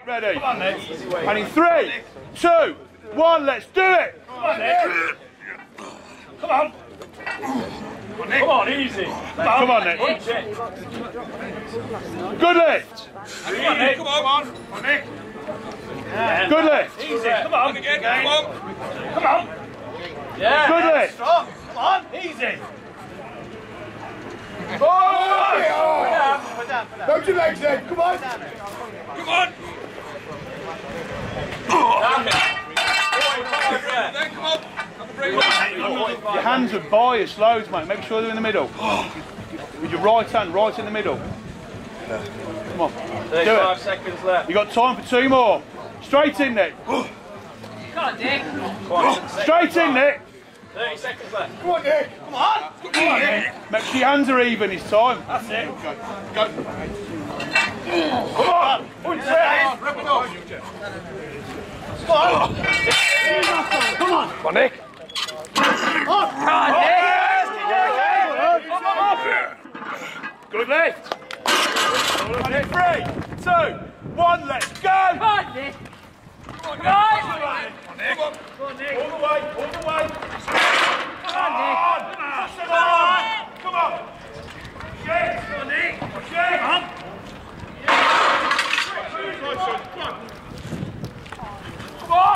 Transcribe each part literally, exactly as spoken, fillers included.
Ready? Come on, Nick. And in three, two, one, let's do it. Come on, Nick. Come on. Come on, Nick. Come on, easy. Come on, Come on, Nick. Good lift. Come on, Nick. Come on. Come on, Nick. Yeah. Good lift. Easy. Come on. Again. Come on. Come on. Yeah. Good lift. Strong. Come on. Easy. Oh! Put down. Put down. Don't your legs then. Come on. Come on. Your hands are biased loads, mate. Make sure they're in the middle. With your right hand right in the middle. Come on. thirty-five seconds left. You got time for two more. Straight in, Nick. Come on, Nick. Straight in, Nick. thirty seconds left. Come on, Nick. Come on. Come on, Nick. Make sure your hands are even this time. That's it. Go. Go. Come on. One second. Rip it off. Come on. Come on. Come on, Nick. Come on, Nick. Good lift. And in three, two, one, let's go. Come on, Nick. Come on, Come on. Come on, Nick. Come on, Nick. All the way, all the way. Come on, Nick. Come on. Come on. Shit. Come on, Nick. Shit. Come on. Come on.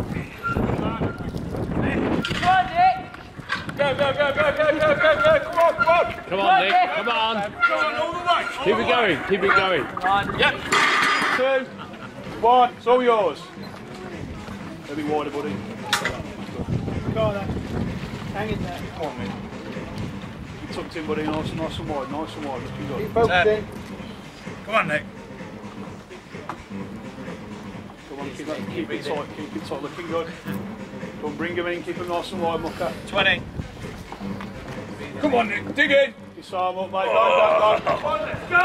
Come on, Nick. Go, go, go, go, go, go, go, go. Come on, come on. Come on, Nick, come on. Go on, all the way. Keep it going, keep it going. Come on. Yep. Two, one, it's all yours. A bit wider, buddy. Go on then. Hang in there. Come on, mate. You tucked in, buddy. Nice, nice and wide, nice and wide. Looking good. Keep focusing. Come on, Nick. Come on, keep, that, keep it tight, keep it tight. Looking good. Come on, bring him in, keep him nice and wide, mucker. twenty. Come on, Nick. Dig in. His arm up, mate. Go, go, go. Come on, let's go.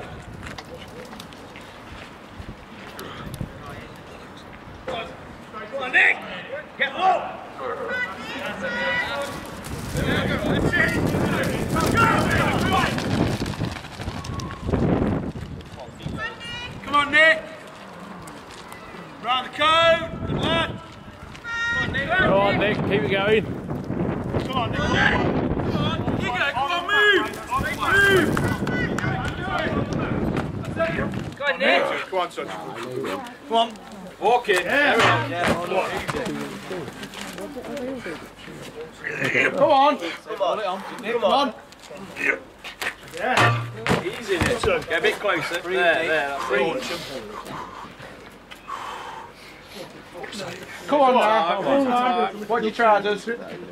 Come on, Nick. Get low. Come on, Nick. Round the cone. Good lad. Come on, Nick. Go on, Nick, keep it going. Come on, Nick. Come on. You go. Come on, move. Move. Go on, Nick. Come on, son. Come on. Walk in. Yeah. Yeah. Come on. Come on. Come on. Yeah. Easy, Nick. Get a bit closer. There, there. That's it. Come on now. Come on. What your trousers?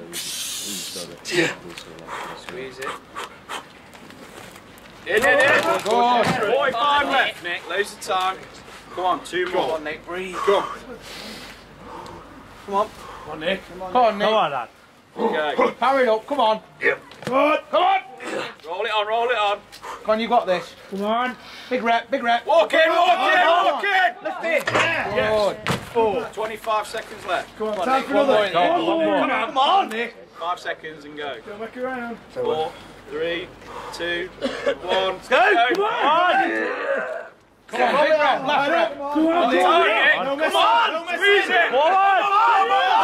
Squeeze it. In, in, in. Good. forty-five left, Nick. Loads of time. Come on, two more. Come on, Nick. Breathe. Go on. Come on. Come on, Nick. Come on, Nick. Come on, lad. Okay. Power it up. Come on. Come on. Come on. Roll it on, roll it on. Come on, you got this. Come on. Big rep, big rep. Walk in, walk in, walk in. Lift it. Yes. Four. twenty-five seconds left. Come on, Come time Nick. for another. One more. One more. Come on, come on, Nick. Five seconds and go. Go back around. Four, three, two, one. Let's go. Come on. Come on, big rep, last rep. Come on, Nick. Come on. Squeeze it. Come on. Come on.